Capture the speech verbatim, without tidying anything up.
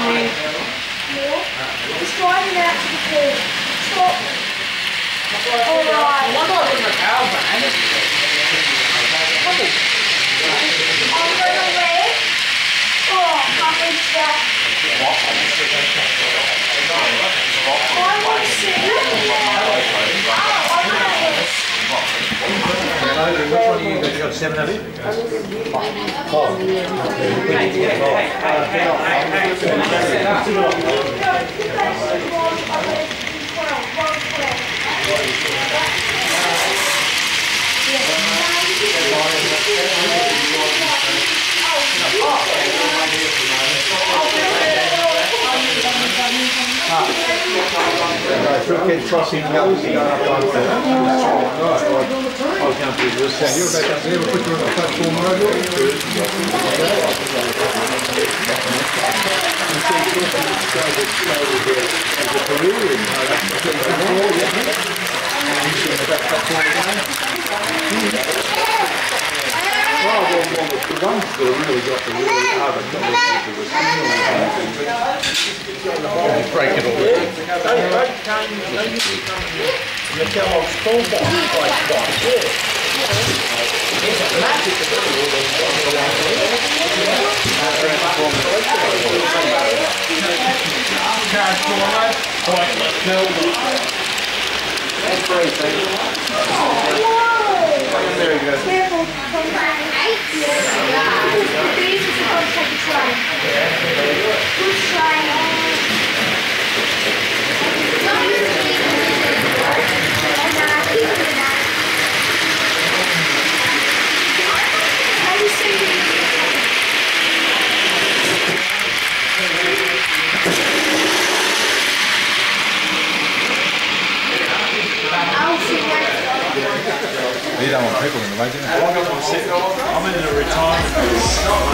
He's driving out to the pool. Stop. Alright. Why not in the cow van? I'm going to wait. Oh, I can't reach that. I want to see. Oh, I want this. Which one are you? You got seven of it? Five. Crooked crossing goes going up one third. Right, I was going to do this. You're back up there, we'll put you on the platform road. As a career in well, well, well, the ones that have really got the really hard to come to the break it all. The Kellogg's coal box place box, yeah. It's a magic to do there you go. Careful, from my eight. These are supposed to take a train. Good train. How do you see it? I'll see that. You don't want people in the way, do you? I'm in a retirement.